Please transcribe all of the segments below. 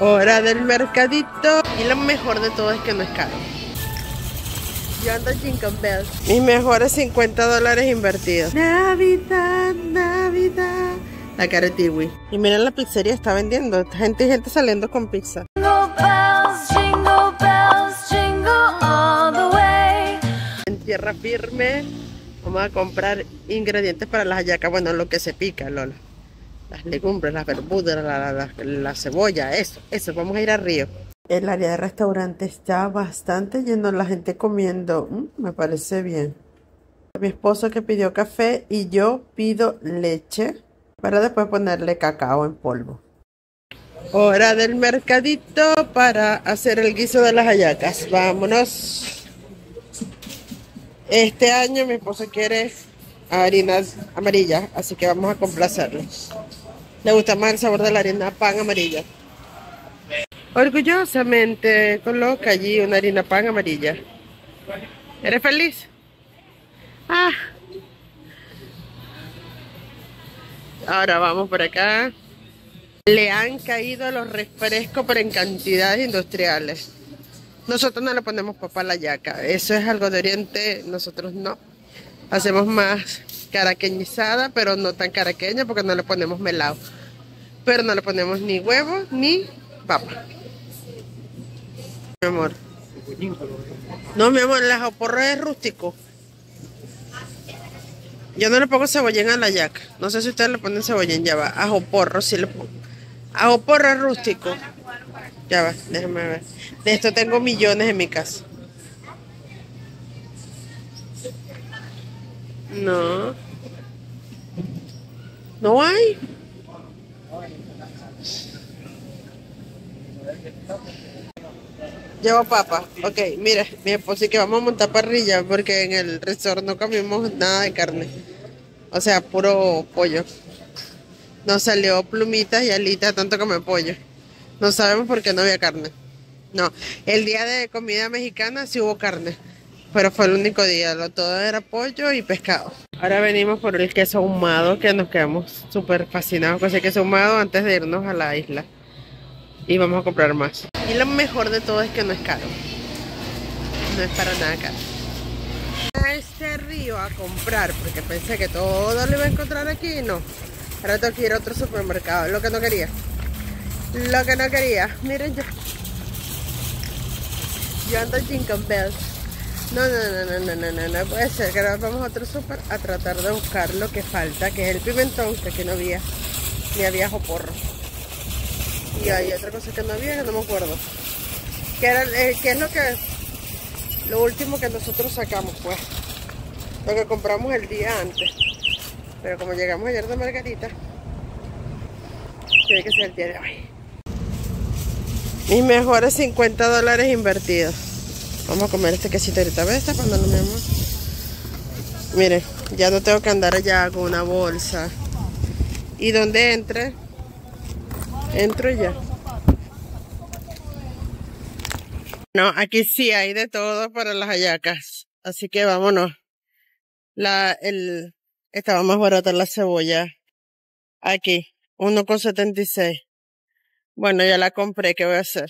Hora del mercadito. Y lo mejor de todo es que no es caro. Yo ando Jingle Bells. Mis mejores $50 invertidos. Navidad, Navidad. La cara de Tiwi. Y miren, la pizzería está vendiendo. Gente y gente saliendo con pizza. Jingle bells, jingle all the way. En tierra firme. Vamos a comprar ingredientes para las hallacas. Bueno, lo que se pica, Lola. Las legumbres, las verduras, la cebolla, eso. Vamos a ir a Río. El área de restaurante está bastante lleno, la gente comiendo. Me parece bien. Mi esposo que pidió café y yo pido leche para después ponerle cacao en polvo. Hora del mercadito para hacer el guiso de las hallacas. Vámonos. Este año mi esposo quiere harinas amarillas, así que vamos a complacerlo. Le gusta más el sabor de la harina pan amarilla. Orgullosamente coloca allí una harina pan amarilla. ¿Eres feliz? Ah. Ahora vamos por acá. Le han caído los refrescos, pero en cantidades industriales. Nosotros no le ponemos papa a la hallaca. Eso es algo de Oriente, nosotros no. Hacemos más caraqueñizada, pero no tan caraqueña porque no le ponemos melado. Pero no le ponemos ni huevo ni papa. Mi amor. No, mi amor, el ajo porro es rústico. Yo no le pongo cebollín a la hallaca. No sé si ustedes le ponen cebollín, ya va. Ajo porro sí le pongo. Ajo porro es rústico. Ya va, déjame ver. De esto tengo millones en mi casa. No. No hay. Llevo papa. Ok, mira, mi esposo y que vamos a montar parrilla porque en el resort no comimos nada de carne. O sea, puro pollo. Nos salió plumitas y alitas tanto como pollo. No sabemos por qué no había carne. No, el día de comida mexicana sí hubo carne. Pero fue el único día. Todo era pollo y pescado. Ahora venimos por el queso ahumado que nos quedamos súper fascinados con ese queso ahumado antes de irnos a la isla. Y vamos a comprar más. Y lo mejor de todo es que no es caro. No es para nada caro. A este río a comprar porque pensé que todo lo iba a encontrar aquí y no. Ahora tengo que ir a otro supermercado. Lo que no quería. Lo que no quería. Miren yo ando Jingle Bells. No puede ser que ahora vamos a otro super a tratar de buscar lo que falta, que es el pimentón, que aquí no había. Ni había ajo porro. Y hay otra cosa que no había, que no me acuerdo. Que era, que es lo último que nosotros sacamos, pues. Lo que compramos el día antes. Pero como llegamos ayer de Margarita, tiene que ser el día de hoy. Mis mejores $50 invertidos. Vamos a comer este quesito ahorita. ¿Ves? Está pasando, mi amor. Miren, ya no tengo que andar allá con una bolsa. Y donde entre, entro ya. No, aquí sí hay de todo para las hallacas. Así que vámonos. Estaba más barata la cebolla. Aquí, 1,76. Bueno, ya la compré, ¿qué voy a hacer?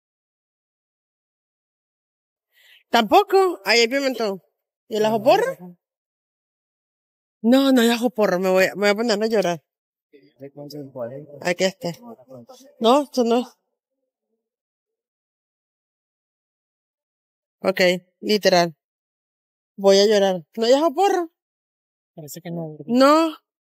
Tampoco, ahí hay pimentón. ¿Y el ajo porro? No, no hay ajo porro, me voy a poner a llorar. Aquí está. No, esto no es. Ok, literal. Voy a llorar. ¿No hay ajo porro? Parece que no. No.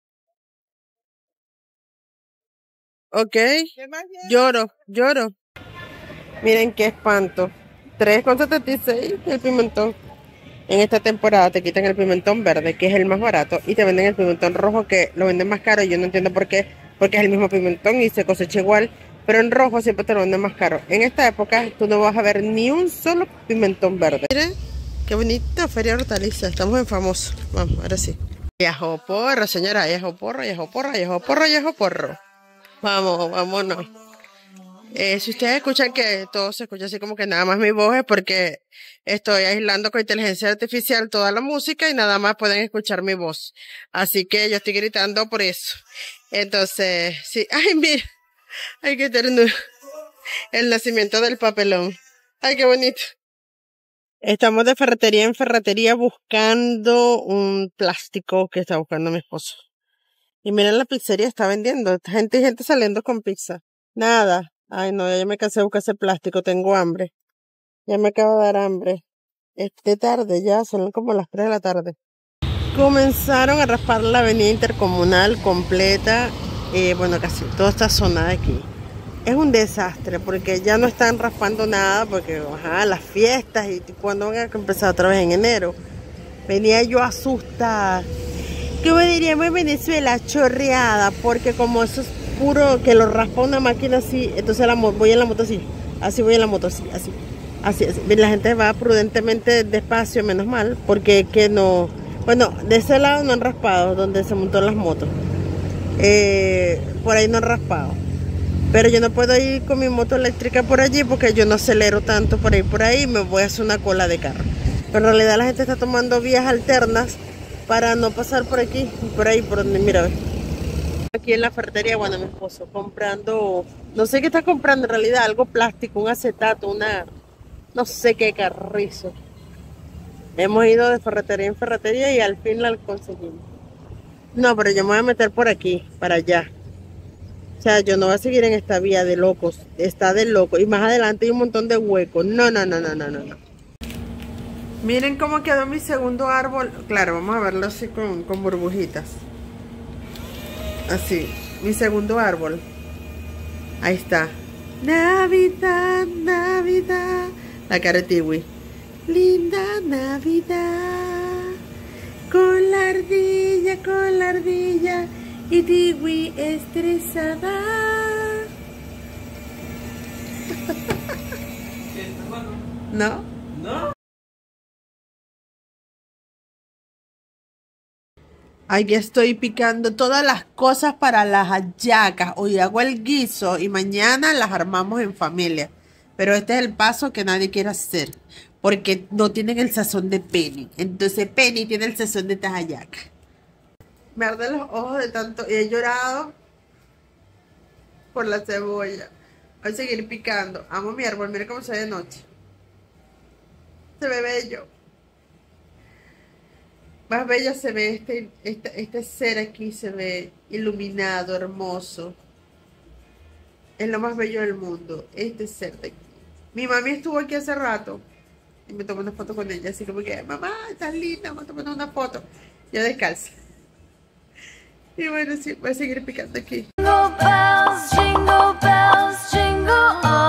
Ok. Lloro. Miren qué espanto. 3,76 el pimentón. En esta temporada te quitan el pimentón verde, que es el más barato, y te venden el pimentón rojo, que lo venden más caro. Y yo no entiendo por qué, porque es el mismo pimentón y se cosecha igual, pero en rojo siempre te lo venden más caro. En esta época tú no vas a ver ni un solo pimentón verde. Miren, qué bonita feria hortaliza. Estamos en Famoso. Vamos, ahora sí. Y ajo porro, señora, y ajo porro. Vamos, vámonos. Si ustedes escuchan que todo se escucha así como que nada más mi voz, es porque estoy aislando con inteligencia artificial toda la música y nada más pueden escuchar mi voz. Así que yo estoy gritando por eso. Entonces, sí. Ay, mira. Ay, qué ternura. El nacimiento del papelón. Ay, qué bonito. Estamos de ferretería en ferretería buscando un plástico que está buscando mi esposo. Y miren, la pizzería está vendiendo. Gente saliendo con pizza. Nada. Ay, no, ya me cansé de buscar ese plástico. Tengo hambre. Ya me acabo de dar hambre. Es de tarde ya, son como las 3 de la tarde. Comenzaron a raspar la avenida intercomunal completa. Bueno, casi toda esta zona de aquí. Es un desastre porque ya no están raspando nada porque, ajá, las fiestas y cuando van a empezar otra vez en enero. Venía yo asustada. ¿Cómo diríamos en Venezuela? Chorreada, porque como eso es puro que lo raspa una máquina así, entonces voy en la moto así. Así voy en la moto así, así. Así. La gente va prudentemente despacio, menos mal, porque que no... Bueno, de ese lado no han raspado, donde se montó las motos. Por ahí no han raspado. Pero yo no puedo ir con mi moto eléctrica por allí porque yo no acelero tanto por ahí, me voy a hacer una cola de carro. Pero en realidad la gente está tomando vías alternas para no pasar por aquí, por ahí, por donde, mira, aquí en la ferretería, bueno, mi esposo comprando, no sé qué está comprando en realidad, algo plástico, un acetato, no sé qué carrizo. Hemos ido de ferretería en ferretería y al fin la conseguimos. No, pero yo me voy a meter por aquí, para allá. O sea, yo no voy a seguir en esta vía de locos. Está de loco. Y más adelante hay un montón de huecos. No. Miren cómo quedó mi segundo árbol. Claro, vamos a verlo así con burbujitas. Así. Mi segundo árbol. Ahí está. Navidad, Navidad. La cara de Tiwi. Linda Navidad. Con la ardilla. Y Tiwi estresada. ¿No? ¿No? Aquí estoy picando todas las cosas para las hallacas. Hoy hago el guiso y mañana las armamos en familia. Pero este es el paso que nadie quiere hacer. Porque no tienen el sazón de Penny. Entonces Penny tiene el sazón de estas hallacas. Me arden los ojos de tanto y he llorado por la cebolla. Voy a seguir picando. Amo mi árbol, mira cómo se ve de noche. Se ve bello. Más bello se ve este ser aquí, se ve iluminado, hermoso. Es lo más bello del mundo, este ser de aquí. Mi mami estuvo aquí hace rato y me tomó una foto con ella, así como que, mamá, estás linda, vamos a tomar una foto. Yo descalza. Y bueno, sí, voy a seguir picando aquí. Jingle bells, jingle bells, jingle all.